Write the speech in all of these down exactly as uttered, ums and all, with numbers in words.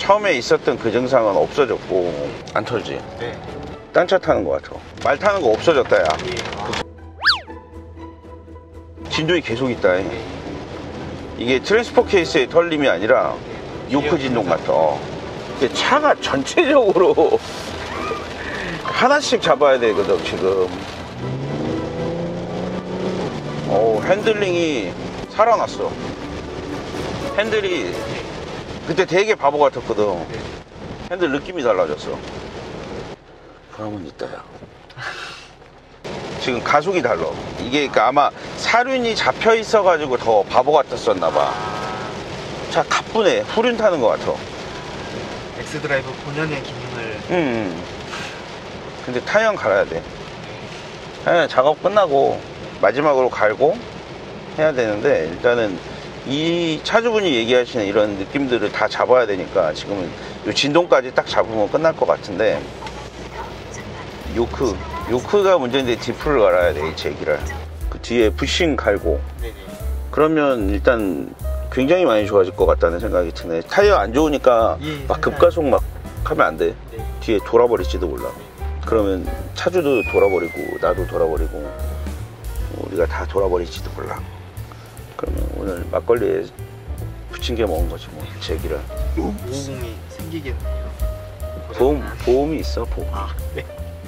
처음에 있었던 그 증상은 없어졌고. 안 터지지? 네. 딴 차 타는 거 같아. 말 타는 거 없어졌다 야. 예. 아. 진동이 계속 있다. 이게 트랜스퍼 케이스의 털림이 아니라 요크 진동 같아. 근데 차가 전체적으로 하나씩 잡아야 되거든 지금. 오, 핸들링이 살아났어. 핸들이 그때 되게 바보 같았거든. 핸들 느낌이 달라졌어. 그러면 있다 야. 지금 가속이 달라. 이게 그러니까 아마 사륜이 잡혀 있어 가지고 더 바보 같았었나 봐. 차 가쁘네. 후륜 타는 것 같아. 엑스드라이브 본연의 기능을. 응, 응. 근데 타이어 갈아야 돼. 네, 작업 끝나고 마지막으로 갈고 해야 되는데, 일단은 이 차주분이 얘기하시는 이런 느낌들을 다 잡아야 되니까 지금은 이 진동까지 딱 잡으면 끝날 것 같은데, 요크 요크가 문제인데 디프를 갈아야 돼. 이 제기를 그 뒤에 부싱 갈고. 네네. 그러면 일단 굉장히 많이 좋아질 것 같다는 생각이 드네. 타이어 안 좋으니까 예, 막 급가속 막 하면 안 돼. 네. 뒤에 돌아버릴지도 몰라. 그러면 차주도 돌아버리고 나도 돌아버리고 우리가 다 돌아버릴지도 몰라. 그러면 오늘 막걸리에 부침개 먹은 거지 뭐. 제기를. 모공이 생기겠네요. 보험, 보험이 있어. 보험. 아, 네.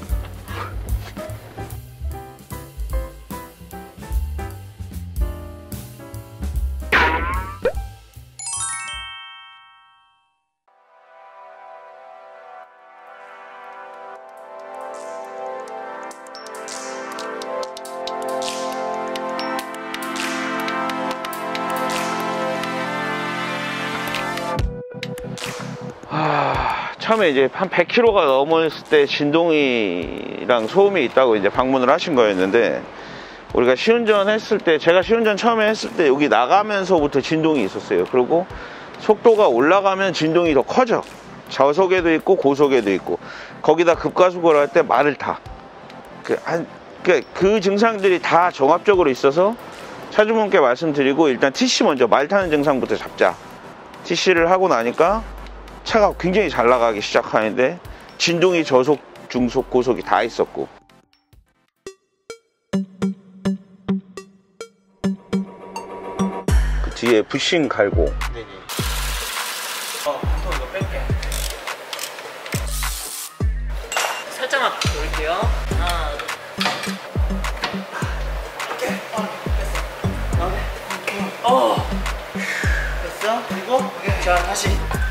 하, 처음에 이제 한 백 킬로미터가 넘었을 때 진동이랑 소음이 있다고 이제 방문을 하신 거였는데, 우리가 시운전 했을 때, 제가 시운전 처음에 했을 때 여기 나가면서부터 진동이 있었어요. 그리고 속도가 올라가면 진동이 더 커져. 저속에도 있고 고속에도 있고. 거기다 급가속을 할 때 말을 타. 그, 한, 그, 그 증상들이 다 종합적으로 있어서 차주분께 말씀드리고, 일단 티씨 먼저 말 타는 증상부터 잡자. 티씨를 하고 나니까 차가 굉장히 잘 나가기 시작하는데, 진동이 저속, 중속, 고속이 다 있었고. 그 뒤에 부싱 갈고. 네네. 어, 한번 더 뺄게. 살짝만 돌릴게요. 하나, 둘. 오케이. 어, 됐어. 어. 됐어? 그리고 자, 다시.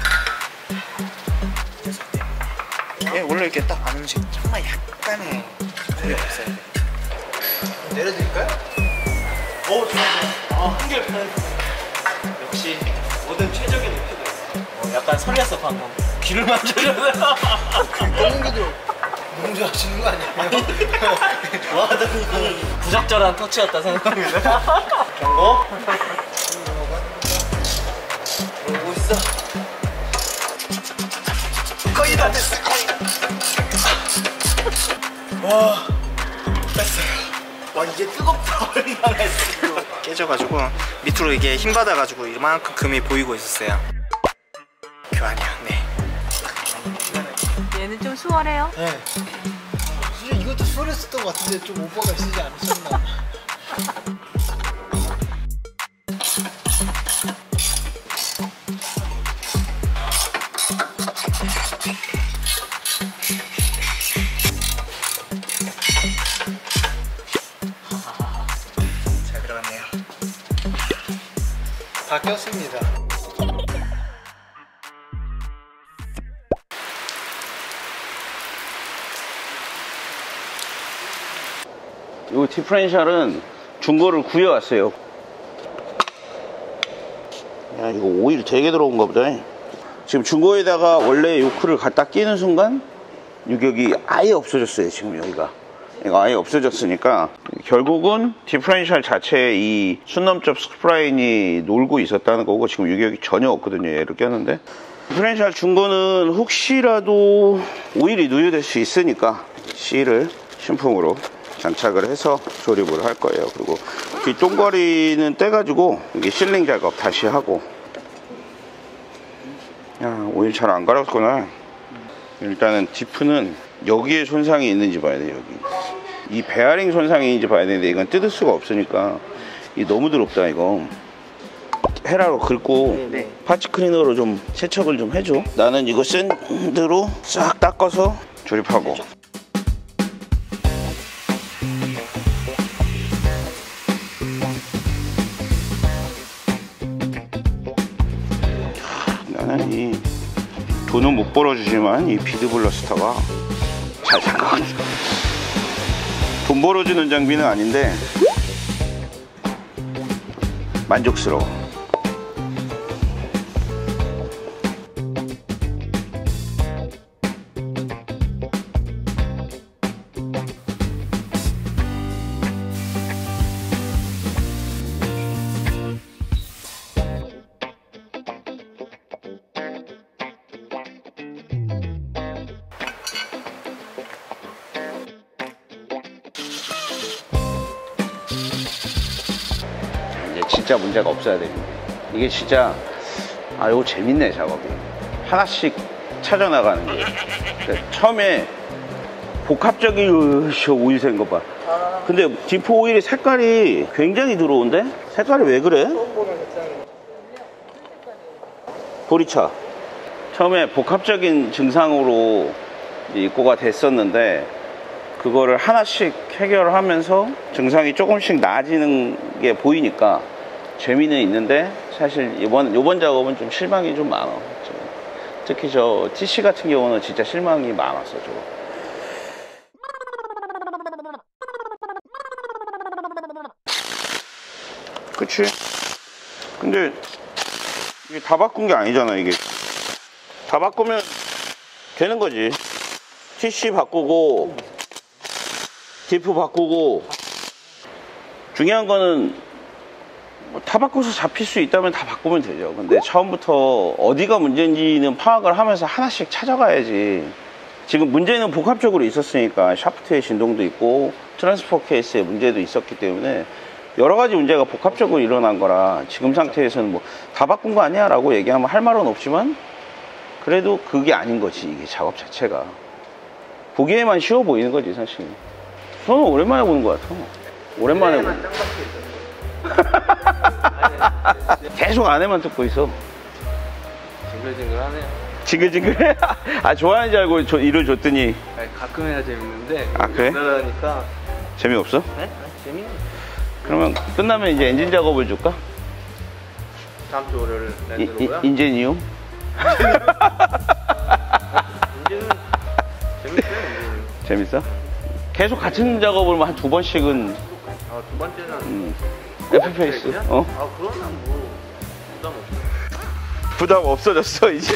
예, 원래 이렇게 딱 안 움직. 정말 약간의 소리 없어요. 내려드릴까요? 오, 좋아, 좋아. 아, 한결 편해졌어요. 역시 모든 최적의 높이가 있어. 어, 약간 설렜어 방금. 귀를 만져줘서. 똥기도 너무 좋아하시는 거 아니에요? 좋아하더니 부적절한 터치였다 생각합니다. 경고. 그러고 있어. 거의 다 됐어. 와, 뺐어요. 와, 이게 뜨겁다. 얼마나 했어. 깨져가지고 밑으로 이게 힘 받아가지고 이만큼 금이 보이고 있었어요. 교환이요. 네. 얘는 좀 수월해요? 네. 진짜 이것도 수월했었던 것 같은데 좀 오버가 있지 않으셨나? 잘 들어갔네요. 다 꼈습니다. 이 디퍼렌셜은 중고를 구해왔어요. 야, 이거 오일 되게 들어온가 보다. 지금 중고에다가 원래 요크를 갖다 끼는 순간 유격이 아예 없어졌어요. 지금 여기가 이거 아예 없어졌으니까 결국은 디퍼렌셜 자체에 이 순놈접 스프라인이 놀고 있었다는 거고, 지금 유격이 전혀 없거든요. 얘를 꼈는데 디퍼렌셜 중고는 혹시라도 오일이 누유될 수 있으니까 C를 신품으로 장착을 해서 조립을 할 거예요. 그리고 뒷동거리는 떼가지고 이게 실링 작업 다시 하고, 야, 오일 잘 안 갈았구나. 일단은 디프는 여기에 손상이 있는지 봐야 돼. 여기 이 베어링 손상이 있는지 봐야 되는데 이건 뜯을 수가 없으니까 이 너무 더럽다. 이거 헤라로 긁고 네. 파츠 클리너로 좀 세척을 좀 해줘. 나는 이거 샌드로 싹 닦아서 조립하고. 나는 이 돈은 못 벌어주지만 이 비드블러스터가 잘 산 것 같아. 돈 벌어주는 장비는 아닌데 만족스러워. 진짜 문제가 없어야 됩니다. 이게 진짜 아 이거 재밌네. 작업이 하나씩 찾아나가는 게. 그러니까 처음에 복합적인 오일 센 거 봐. 근데 디프 오일의 색깔이 굉장히 들어온데? 색깔이 왜 그래? 보리차. 처음에 복합적인 증상으로 입고가 됐었는데 그거를 하나씩 해결하면서 증상이 조금씩 나아지는 게 보이니까 재미는 있는데 사실 이번 이번 작업은 좀 실망이 좀 많아. 특히 저 티씨 같은 경우는 진짜 실망이 많았어. 저거. 그치? 근데 이게 다 바꾼 게 아니잖아. 이게 다 바꾸면 되는 거지. 티씨 바꾸고 디프 바꾸고. 중요한 거는 뭐 다 바꿔서 잡힐 수 있다면 다 바꾸면 되죠. 근데 처음부터 어디가 문제인지는 파악을 하면서 하나씩 찾아가야지. 지금 문제는 복합적으로 있었으니까 샤프트의 진동도 있고 트랜스퍼 케이스의 문제도 있었기 때문에 여러 가지 문제가 복합적으로 일어난 거라 지금 상태에서는 뭐 다 바꾼 거 아니야 라고 얘기하면 할 말은 없지만 그래도 그게 아닌 거지. 이게 작업 자체가 보기에만 쉬워 보이는 거지 사실. 저는 오랜만에 보는 것 같아. 오랜만에 보는. 계속 안에만 듣고 있어. 징글징글하네요. 징글징글해? 아 좋아하는지 알고 저, 일을 줬더니. 아니, 가끔 해야 재밌는데. 아 그래? 하니까 재미없어? 네? 아, 재밌네. 그러면 끝나면 이제 엔진 작업을 줄까? 다음 주 월요일 랜드로고요. 인제니움? 인제는 재밌어요. 인제는. 재밌어? 계속 같은 작업을 한 두 번씩은. 아, 두 번째는 음. 에프피에스. 어? 아, 그러면 뭐 부담 없어. 부담 없어졌어 이제.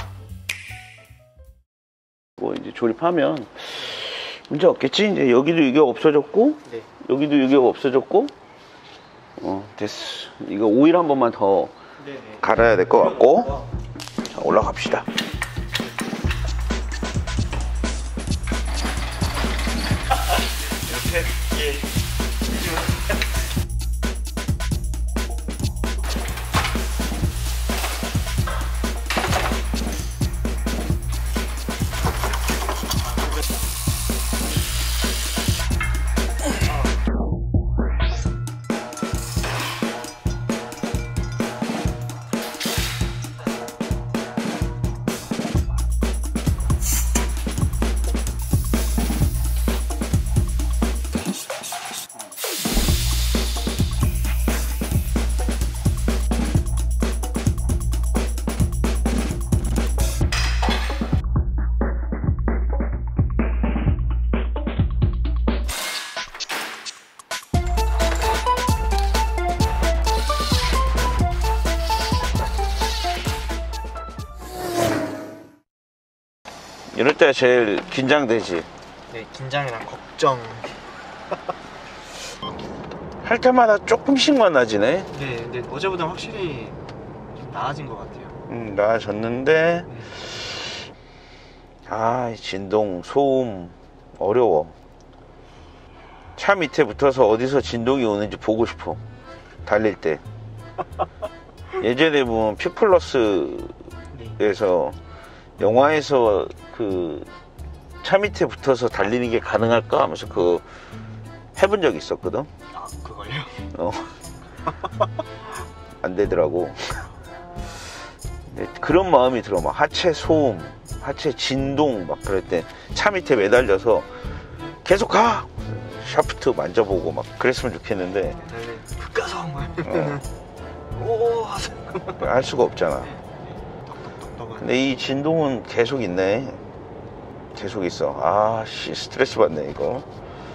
뭐 이제 조립하면 문제 없겠지. 이제 여기도 이게 없어졌고, 네. 여기도 이게 없어졌고. 어 됐어. 이거 오일 한 번만 더 네네. 갈아야 될 것 같고. 자, 올라갑시다. 이렇게. 예. 이럴 때가 제일 긴장되지. 네, 긴장이랑 걱정. 할 때마다 조금씩만 나지네. 네, 근데 어제보다 확실히 좀 나아진 것 같아요. 음, 나아졌는데 네. 아, 진동, 소음 어려워. 차 밑에 붙어서 어디서 진동이 오는지 보고 싶어. 달릴 때. 예전에 보면 퓨플러스 영화에서 영화에서 그 차 밑에 붙어서 달리는 게 가능할까 하면서 그 해본 적이 있었거든. 아 그걸요? 어. 안 되더라고. 근데 그런 마음이 들어. 막 하체 소음, 하체 진동 막 그럴 때 차 밑에 매달려서 계속 가! 샤프트 만져보고 막 그랬으면 좋겠는데 가서 어. 오 할 수가 없잖아. 근데 이 진동은 계속 있네. 계속 있어. 아, 씨, 스트레스 받네, 이거.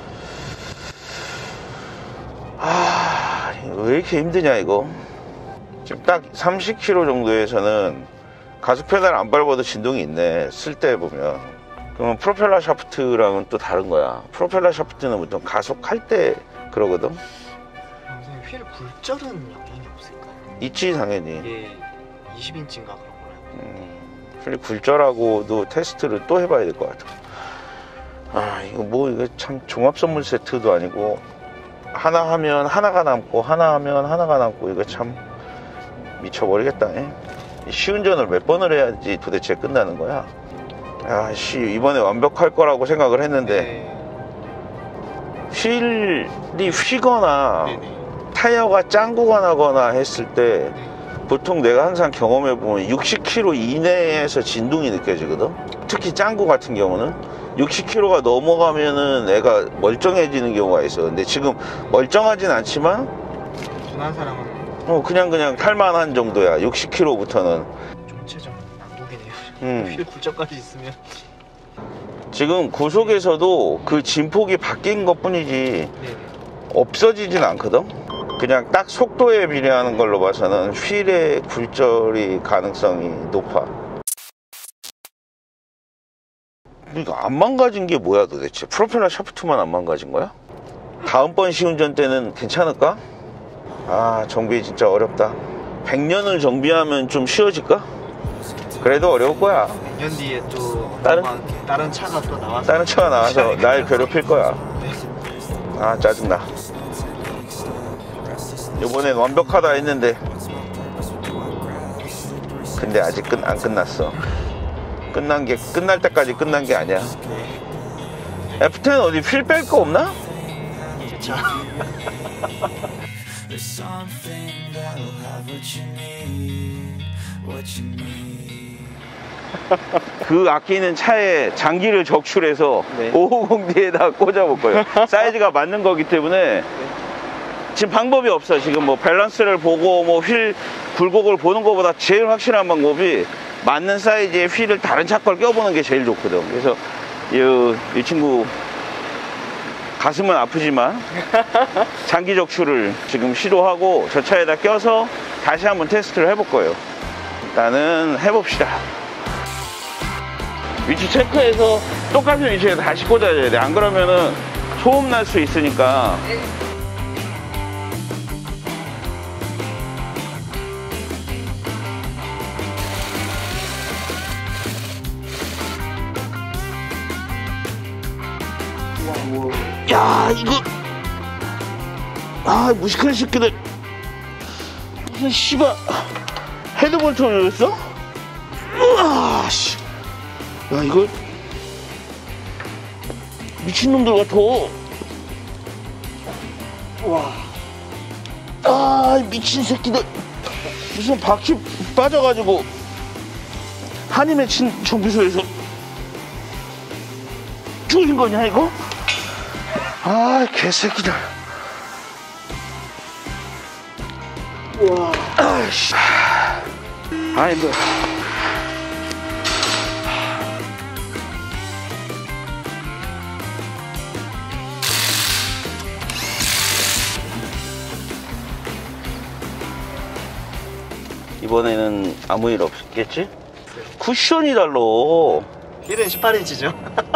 아, 왜 이렇게 힘드냐, 이거. 지금 딱 삼십 킬로미터 정도에서는 가속 페달 안 밟아도 진동이 있네. 쓸 때 보면. 그러면 프로펠러 샤프트랑은 또 다른 거야. 프로펠러 샤프트는 보통 가속할 때 그러거든. 선생님 휠 굴절은 영향이 없을까요? 있지, 당연히. 이게 이십 인치인가 그런 거라요. 음, 휠 굴절하고도 테스트를 또 해봐야 될 것 같아. 아, 이거 뭐, 이거 참 종합 선물 세트도 아니고, 하나 하면 하나가 남고, 하나 하면 하나가 남고, 이거 참 미쳐버리겠다. 에? 시운전을 몇 번을 해야지 도대체 끝나는 거야? 야, 씨, 이번에 완벽할 거라고 생각을 했는데, 휠이 휘거나, 네네. 타이어가 짱구가 나거나 했을 때, 네. 보통 내가 항상 경험해보면 육십 킬로미터 이내에서 진동이 느껴지거든? 특히 짱구 같은 경우는 육십 킬로미터가 넘어가면은 애가 멀쩡해지는 경우가 있어. 근데 지금 멀쩡하진 않지만 둔한 사람은 어, 그냥 그냥 탈만한 정도야. 육십 킬로미터부터는. 전체적 난국이네요. 음. 휠 굴절까지 있으면. 지금 고속에서도 그 진폭이 바뀐 것 뿐이지 네네. 없어지진 않거든? 그냥 딱 속도에 비례하는 걸로 봐서는 휠의 굴절이 가능성이 높아. 그러니까 안 망가진 게 뭐야 도대체? 프로펠러 샤프트만 안 망가진 거야? 다음번 시운전 때는 괜찮을까? 아, 정비 진짜 어렵다. 백 년을 정비하면 좀 쉬워질까? 그래도 어려울 거야. 몇 년 뒤에 또 다른- 아마 다른 차가 또 나와서 다른 차가 나와서 날 괴롭힐 거야. 아, 짜증나. 이번엔 완벽하다 했는데 근데 아직 끝, 안 끝났어. 끝난 게 끝날 때까지 끝난 게 아니야. 에프 텐 어디 필 뺄 거 없나? 제 차. There's something that'll have what you need, what you need. 그 아끼는 차에 장기를 적출해서 네. 오백오십 디에다 꽂아볼 거예요. 사이즈가 맞는 거기 때문에 지금 방법이 없어. 지금 뭐 밸런스를 보고 뭐 휠 굴곡을 보는 것보다 제일 확실한 방법이 맞는 사이즈의 휠을 다른 차 걸 껴보는 게 제일 좋거든. 그래서 이, 이 친구 가슴은 아프지만 장기 적출을 지금 시도하고 저 차에다 껴서 다시 한번 테스트를 해볼 거예요. 일단은 해봅시다. 위치 체크해서 똑같은 위치에 다시 꽂아줘야 돼. 안 그러면은 소음 날 수 있으니까. 야, 이거 아, 무식한 새끼들 무슨 씨발 헤드볼트를 열었어? 우와, 씨. 야, 이거 미친놈들 같아. 와, 아, 미친 새끼들. 무슨 바퀴 빠져가지고 한이 맺힌 정비소에서 죽인 거냐 이거? 아, 개새끼들. 와, 아이씨. 아, 힘들어. 이번에는 아무 일 없겠지? 쿠션이 달라. 휠은 십팔 인치죠.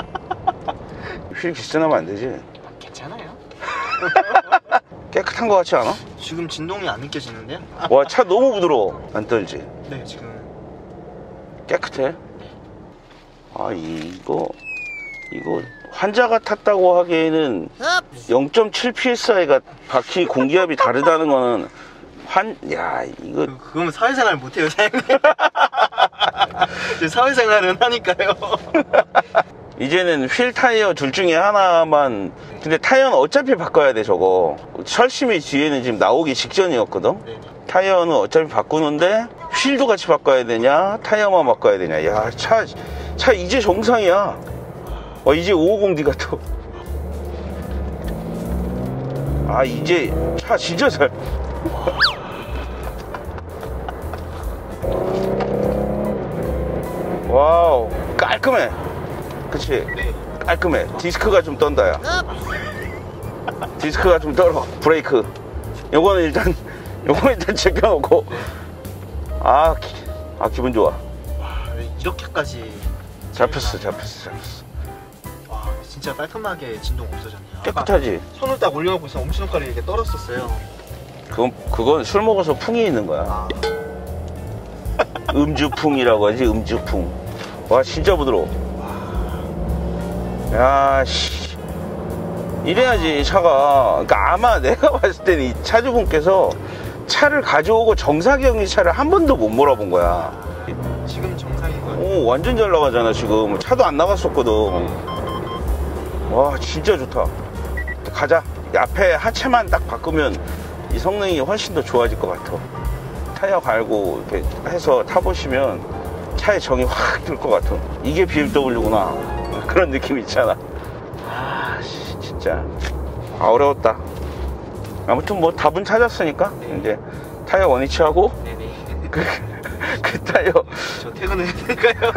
휠 기스나면 안 되지? 괜찮아요. 깨끗한 거 같지 않아? 지금 진동이 안 느껴지는데요? 와, 차 너무 부드러워. 안 떨지? 네, 지금 깨끗해. 아, 이거 이거 환자가 탔다고 하기에는 영 점 칠 피에스아이가 바퀴 공기압이 다르다는 거는 환, 야, 이거 그- 그거면 사회생활 못해요, 사장님. 사회생활은 하니까요. 이제는 휠 타이어 둘 중에 하나만. 근데 타이어는 어차피 바꿔야 돼 저거. 철심이 뒤에는 지금 나오기 직전이었거든. 네네. 타이어는 어차피 바꾸는데 휠도 같이 바꿔야 되냐 타이어만 바꿔야 되냐. 야, 차, 차 이제 정상이야. 어, 이제 오백오십 디 같아. 아, 이제 차 진짜 잘. 와우, 깔끔해. 그치? 깔끔해. 디스크가 좀 떤다, 야. 디스크가 좀 떨어. 브레이크. 요거는 일단, 요거는 일단 제껴놓고. 아, 기, 아, 기분 좋아. 와, 왜 이렇게까지 잡혔어, 잡혔어, 잡혔어. 와, 진짜 깔끔하게 진동 없어졌네요. 깨끗하지? 아까 손을 딱 올려놓고 있으면 엄지손가락이 이렇게 떨었었어요. 그건, 그건 술 먹어서 풍이 있는 거야. 아, 음주풍이라고 하지, 음주풍. 와, 진짜 부드러워. 야, 씨. 이래야지, 차가. 그러니까 아마 내가 봤을 때는 이 차주분께서 차를 가져오고 정사경이 차를 한 번도 못 몰아본 거야. 지금 정상인 거예요? 오, 완전 잘 나가잖아, 지금. 차도 안 나갔었거든. 와, 진짜 좋다. 가자. 이 앞에 하체만 딱 바꾸면 이 성능이 훨씬 더 좋아질 것 같아. 타이어 갈고 이렇게 해서 타보시면 차에 정이 확 들 것 같아. 이게 비엠더블유구나. 그런 느낌 있잖아. 아, 씨, 진짜. 아, 어려웠다. 아무튼 뭐 답은 찾았으니까 네. 이제 타이어 원위치하고 네네. 그, 그 타이어 저 퇴근해야 될까요?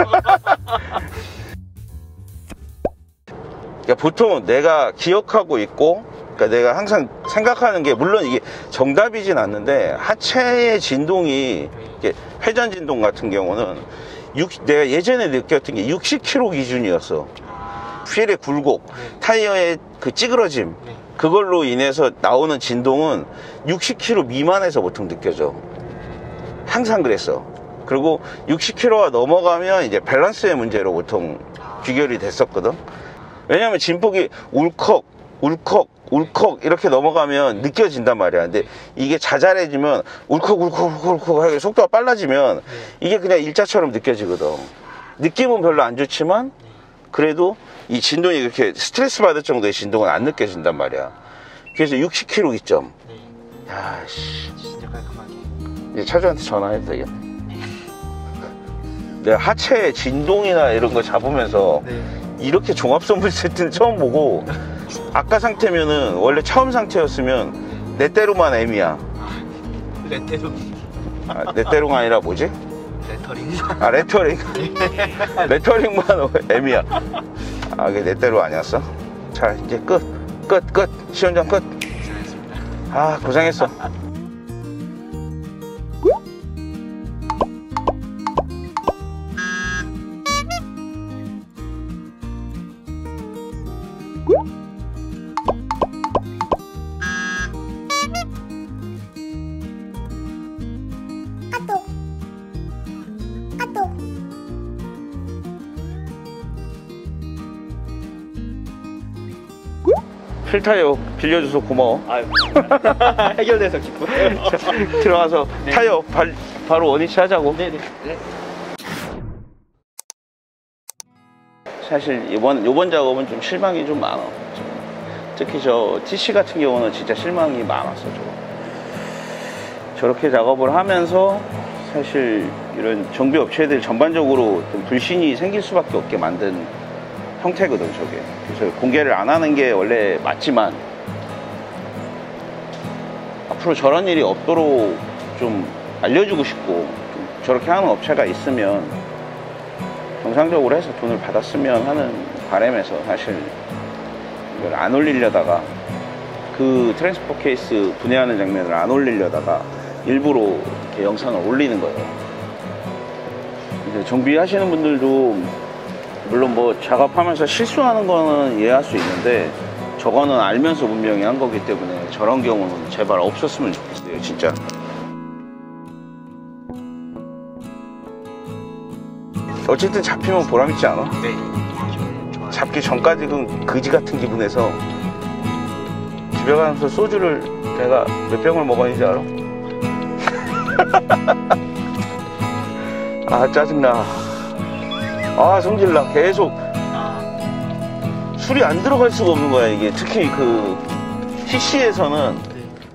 그러니까 보통 내가 기억하고 있고, 그러니까 내가 항상 생각하는 게, 물론 이게 정답이진 않는데, 하체의 진동이, 이렇게 회전 진동 같은 경우는, 육, 내가 예전에 느꼈던 게 육십 킬로미터 기준이었어. 휠의 굴곡, 타이어의 그 찌그러짐, 네. 그걸로 인해서 나오는 진동은 육십 킬로미터 미만에서 보통 느껴져. 항상 그랬어. 그리고 육십 킬로미터가 넘어가면 이제 밸런스의 문제로 보통 귀결이 됐었거든. 왜냐면 진폭이 울컥, 울컥, 울컥 이렇게 넘어가면 느껴진단 말이야. 근데 이게 자잘해지면 울컥, 울컥, 울컥, 울컥 하게 속도가 빨라지면 이게 그냥 일자처럼 느껴지거든. 느낌은 별로 안 좋지만 그래도 이 진동이 그렇게 스트레스 받을 정도의 진동은 안 느껴진단 말이야. 그래서 육십 킬로미터 기점. 야, 씨. 진짜 깔끔하게. 이제 차주한테 전화해도 되겠네. 내가 하체 진동이나 이런 거 잡으면서 네. 이렇게 종합선물 세트는 처음 보고, 아까 상태면은 원래 처음 상태였으면 내 때로만 M이야. 레테링. 아, 내 때로가 아니라 뭐지? 레터링. 아, 레터링. 레터링만 M이야. 아, 그게 내 때로 아니었어? 자, 이제 끝. 끝, 끝. 시험장 끝. 고생했습니다. 아, 고생했어. 필타이어 빌려줘서 고마워. 아유. 해결돼서 기쁘네요. 들어가서 네. 타이어 발, 바로 원위치 하자고. 네네. 네. 사실 이번 이번 작업은 좀 실망이 좀 많아. 좀. 특히 저 티씨 같은 경우는 진짜 실망이 많았어. 저거. 저렇게 작업을 하면서 사실 이런 정비 업체들 전반적으로 좀 불신이 생길 수밖에 없게 만든 형태거든, 저게. 그래서 공개를 안 하는 게 원래 맞지만 앞으로 저런 일이 없도록 좀 알려주고 싶고, 좀 저렇게 하는 업체가 있으면 정상적으로 해서 돈을 받았으면 하는 바람에서 사실 이걸 안 올리려다가, 그 트랜스포 케이스 분해하는 장면을 안 올리려다가 일부러 이렇게 영상을 올리는 거예요. 이제 정비하시는 분들도 물론 뭐 작업하면서 실수하는 거는 이해할 수 있는데, 저거는 알면서 분명히 한 거기 때문에 저런 경우는 제발 없었으면 좋겠어요, 진짜. 어쨌든 잡히면 보람있지 않아? 네. 기분 좋아요. 잡기 전까지는 그지 같은 기분에서 집에 가면서 소주를 내가 몇 병을 먹었는지 알아? 아, 짜증나. 아 성질나 계속 아, 술이 안 들어갈 수가 없는 거야 이게. 특히 그 티씨에서는